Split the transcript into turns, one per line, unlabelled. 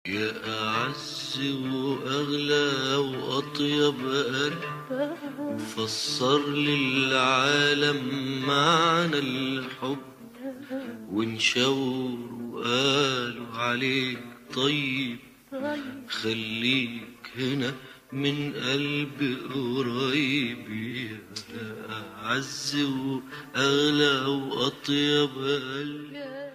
يا أعز وأغلى وأطيب قلب فسر للعالم معنى الحب، وانشور وقالوا عليك طيب، خليك هنا من قلب قريب. يا أعز وأغلى وأطيب قلب.